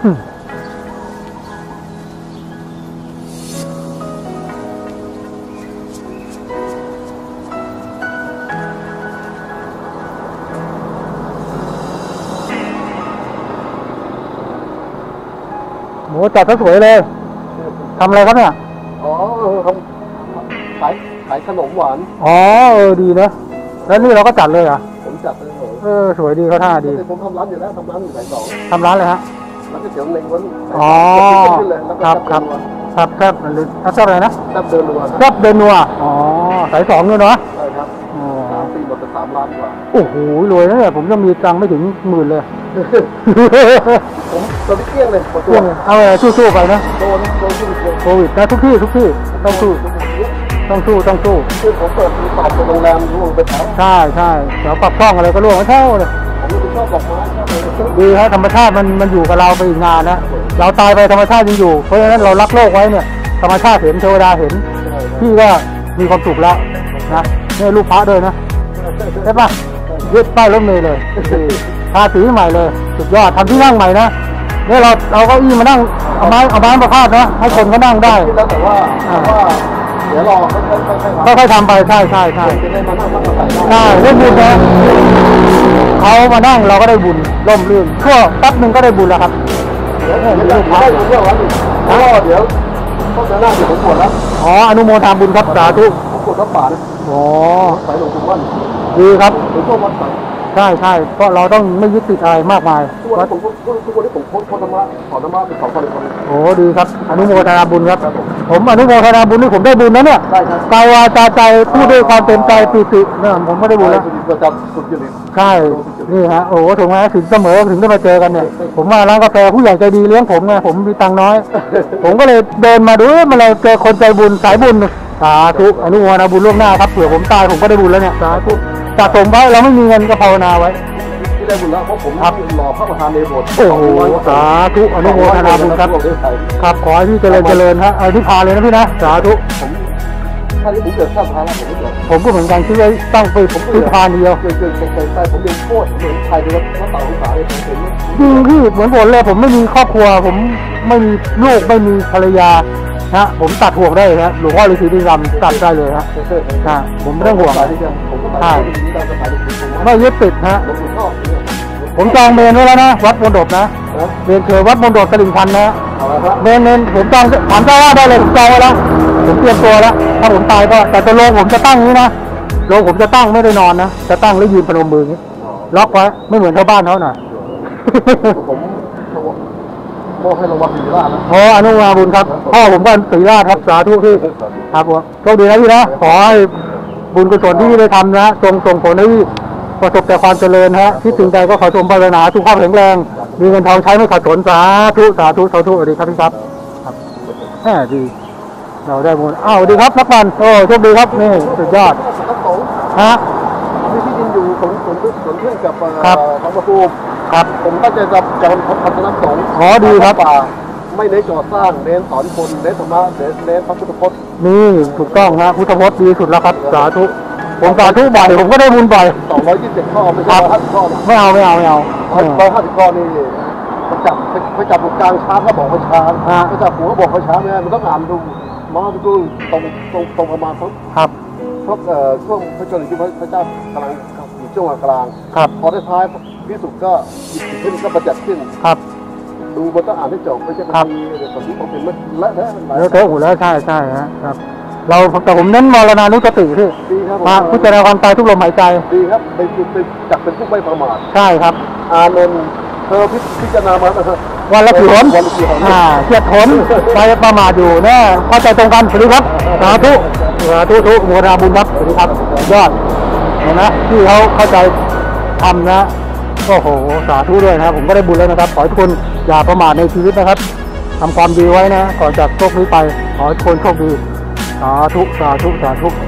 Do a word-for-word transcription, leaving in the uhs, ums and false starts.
โหจัดซะสวยเลยทำอะไรครับเนี่ยอ๋อทำขายขายขนมหวานอ๋อเออดีนะแล้วนี่เราก็จัดเลยอ่ะผมจัดเลยเออสวยดีเขาท่าดีผมทำร้านอยู่แล้วทำร้านอยู่สายสองทำร้านเลยฮะร้านก๋วยเตี๋ยวเล้งวันอ๋อครับครับครับครับหรือแซ่บอะไรนะแซ่บเดินนัวแซ่บเดินนัวอ๋อสายสองด้วยเนาะใช่ครับสามปีหมดไปสามล้านกว่าโอ้โหรวยนะเนี่ยผมยังมีตังค์ไม่ถึงหมื่นเลยผมตอนนี้เกลี้ยงเลยหมดตัวเอาไปสู้ๆไปนะโดนโดนโควิดนะทุกที่ทุกที่ต้องสู้ต้องสู้ต้องสู้คือผมเปิดรีสอร์ทเป็นโรงแรมร่วงไปแล้วใช่ใช่เดี๋ยวปรับช่องอะไรก็ร่วงไม่เท่าเลยผมไม่ชอบดอกไม้ชอบอะไรดีฮะธรรมชาติมันมันอยู่กับเราไปอีกนานนะเราตายไปธรรมชาติยังอยู่เพราะฉะนั้นเรารักโลกไว้เนี่ยธรรมชาติเห็นเทวดาเห็นพี่ก็มีความสุขแล้วนะนี่รูปพระด้วยนะใช่ปะยึดป้ายรถเมล์เลยทาสีใหม่เลยสุดยอดทำที่นั่งใหม่นะเนี่ยเราเราก็อี้มานั่งเอาไม้เอาไม้มาพาดนะให้คนก็นั่งได้แล้วแต่ว่าว่าเดี๋ยวรอค่อยๆทำไปใช่ใช่ใช่ใช่ได้บุญนะเขามานั่งเราก็ได้บุญร่มรื่นชั่วแป๊บนึงก็ได้บุญแล้วครับเดี๋ยวเดี๋ยวได้บุญเยอะแล้วเพราะว่าเดี๋ยวต้องจะนั่งเดี๋ยวผมปวดแล้วอ๋ออนุโมทนาบุญครับสาธุผมปวดรับป่านะอ๋อสายหลวงปู่มั่นดีครับถึงช่วงวันสายใช่ใช่เพราะเราต้องไม่ยึดติดอะไรมากมายทุกวันผมทุกวันนี้ผมโพสต์ธรรมะขอธรรมะเป็นสองคนเลยโอ้ดีครับอนุโมทนาบุญครับผมอนุโมทนาบุญนี่ผมได้บุญนะเนี่ยกายวาจาใจพูดด้วยความเต็มใจปิติเนี่ยผมไม่ได้บุญแล้วใช่นี่ฮะโอ้ถึงแม้ถึงเสมอถึงได้มาเจอกันเนี่ยผมมาร้านกาแฟผู้ใหญ่ใจดีเลี้ยงผมไงผมมีตังค์น้อยผมก็เลยเดินมาดูมาเลยเจอคนใจบุญสายบุญสาธุอนุโมทนาบุญล่วงหน้าครับเผื่อผมตายผมก็ได้บุญแล้วเนี่ยสาธุสะสมไว้เราไม่มีเงินก็ภาวนาไว้ที่ได้บุญแล้วเพราะผมรอพระประธานในโบสถ์โอ้โหสาธุอนุโมทนาบุญครับครับขอให้พี่เจริญเจริญฮะเอาที่พาเลยนะพี่นะสาธุผมถ้าที่ผมเกิดข้ามพาแล้วผมไม่เกิดผมก็เหมือนกันที่ได้ตั้งไปผมที่พาเดียวเกิดเกิดเกิดใต้ผมเป็นโคตรเหมือนใครดูว่าพระเต่าสายผมเห็นจริงพี่เหมือนผมเลยผมไม่มีครอบครัวผมไม่มีลูกไม่มีภรรยาฮะผมตัดห่วงได้ฮะหลวงพ่อฤาษีดิรำตัดได้เลยฮะฮะผมไม่ต้องห่วงใช่ไม่ยึดติดฮะผมจองเมนไว้แล้วนะวัดมณฑปนะเมนเคยวัดมณฑปตลิ่งชันนะเมนเมนผมจองถามเจ้าว่าได้เลยผมจองไว้แล้วผมเตรียมตัวแล้วถ้าผมตายก็แต่ตัวโรงผมจะตั้งนี้นะโรงผมจะตั้งไม่ได้นอนนะจะตั้งแล้วยืนพนมมืออย่างนี้ล็อกไว้ไม่เหมือนชาวบ้านเขาหน่อยผมโมให้ระวังศีลานะอ๋ออนุโมทนาบุญครับพ่อผมก็ศีลาครับสาธุที่ครับผมโชคดีนะพี่นะขอให้บุญกุศลที่ได้ทำนะทรงส่งผลให้ประสบแต่ความเจริญฮะที่ถึงใจก็ขอชมปรารถนาทุกความแข็งแรงมีเงินทองใช้ไม่ขาดสนสาธุสาธุสาธุสวัสดีครับพี่ครับครับแหมดีเราได้บุญอ้าวดีครับนักปั่นโอ้โชคดีครับนี่สุดยอดฮะมีที่ดินอยู่สนสนสนเพื่อนกับทางประตูครับผมก็จะจะจะพัฒนาสงฆ์อ๋อดีครับป่าไม่เน้นก่อสร้างเน้นสอนคนเน้นธรรมะเน้นเน้นพระพุทธพจน์นี่ถูกต้องนะพุทธพจน์ดีสุดแล้วครับสาธุผมสาธุบ่อยผมก็ได้บุญบ่อยสองร้อยยี่สิบข้อไม่ใช่ร้อยห้าสิบข้อไม่เอาไม่เอาไม่เอาร้อยห้าสิบข้อนี่ไปจับไปจับกลางช้างก็บอกเขาช้างไปจับหัวก็บอกเขาช้างเนี่ยมันต้องอ่านดูมาดูตรงตรงตรงประมาณครับเพราะช่วงพระเจ้าหรือที่พระเจ้ากำลังอยู่ช่วงกลางพอได้ท้ายที่สุดก็หยิบขึ้นก็ประจักษ์ขึ้นครับดูมันต้องอ่านให้จบไม่ใช่บางทีเดี๋ยวสมมติผมเป็นมันละนะแล้วเทอะหูแล้วใช่ใช่ครับเราแต่ผมเน้นมรณานุสติที่มาพิจารณาความตายทุกลมหายใจดีครับเป็นเป็นจักเป็นผู้ไม่ประมาทใช่ครับอานนท์เธอพิจารณามาวันละกี่หนอ่าเจ็ดหนไปประมาทอยู่แน่เข้าใจตรงกันสวัสดีครับสาธุสาธุทุกโมราบุญครับสวัสดีครับยอดเห็นไหมที่เขาเข้าใจทำนะโอ้โหสาธุด้วยนะครับผมก็ได้บุญแล้วนะครับขอให้ทุกคนอย่าประมาทในชีวิตนะครับทำความดีไว้นะก่อนจากโลกนี้ไปขอให้ทุกคนโชคดีสาธุสาธุสาธุ